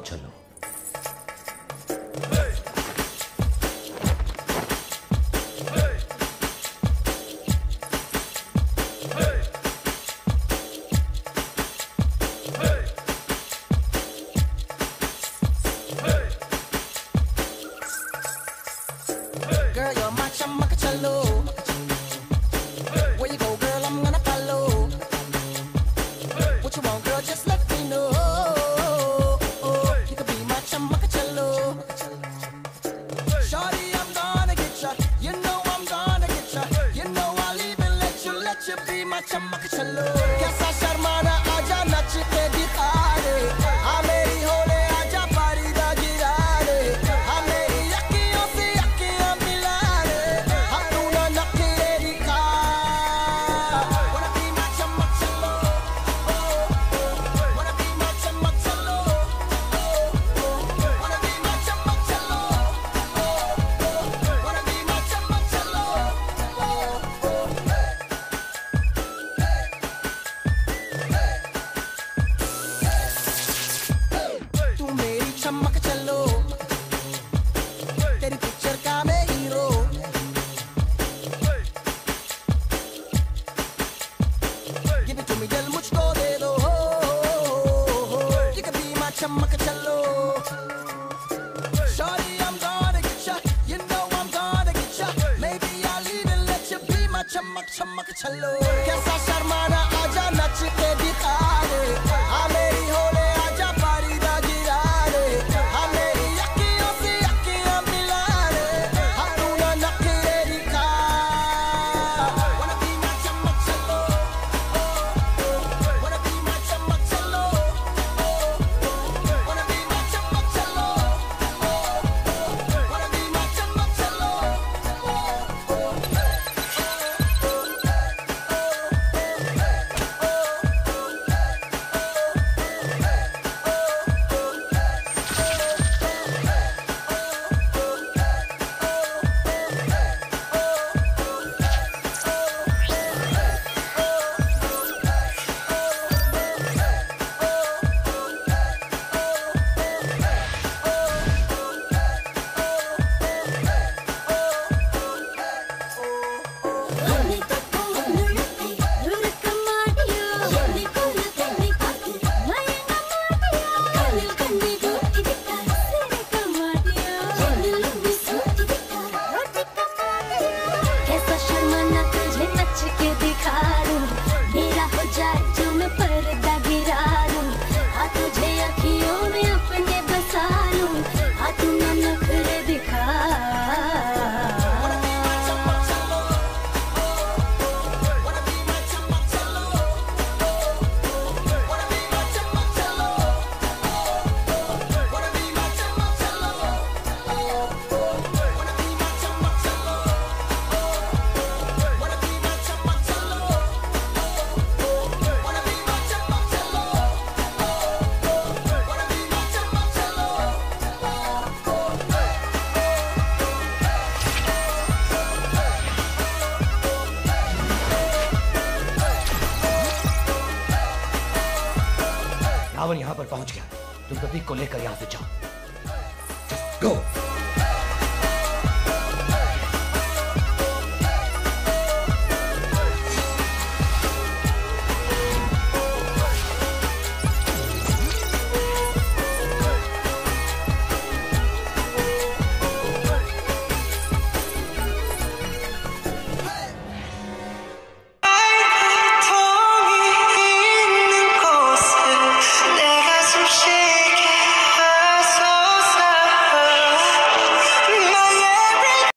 चलो। Girl, you're my chamacachalo. Where you go, girl, I'm gonna follow. What you want, girl, just let me know. You could be my chamacachalo. Shorty, I'm gonna get ya. You know I'm gonna get ya. You know I'll even let you be my chamacachalo. Kaisa sharmana, aaja nach ke dikha de. Aa meri hole, aaja pari da gira de. Aa meri akhiyon se akhiyan mila de. Aa tu na nakhre dikha. Wanna be my chamacachalo. Wanna be my chamacachalo. Wanna be my chamacachalo. Wanna be my chamacachalo. तू मेरी चमक चलो, तेरी picture का मैं hero. Give it to me, दिल मुझको दे दो। You can be my चमक चलो। Shorty, I'm gonna get ya. You know I'm gonna get ya. Maybe I'll even let you be my चमक चमक चलो। कैसा शर्माना, आजा नच के दिखा दे। हाँ मेरी होले, आजा पारी दा गिरा दे। हाँ मेरी अखियों से अखियाँ मिला दे। हाँ तू ना नखरे दिखा। Wanna be my चमक चलो। Wanna be my चमक चलो। Wanna be my चमक चलो। Wanna be my चमक चलो। कैसा शर्माना तुझे नच के दिखा दूं, मेरा हो जाए जो मैं पर्दा गिरा दूं। हाँ तुझे अखियों में अपने बसा लूं। हाँ तू ना नखरे दिखा। रावण यहाँ पर पहुंच गया। तुम प्रतीक को लेकर यहाँ से जाओ। Just go.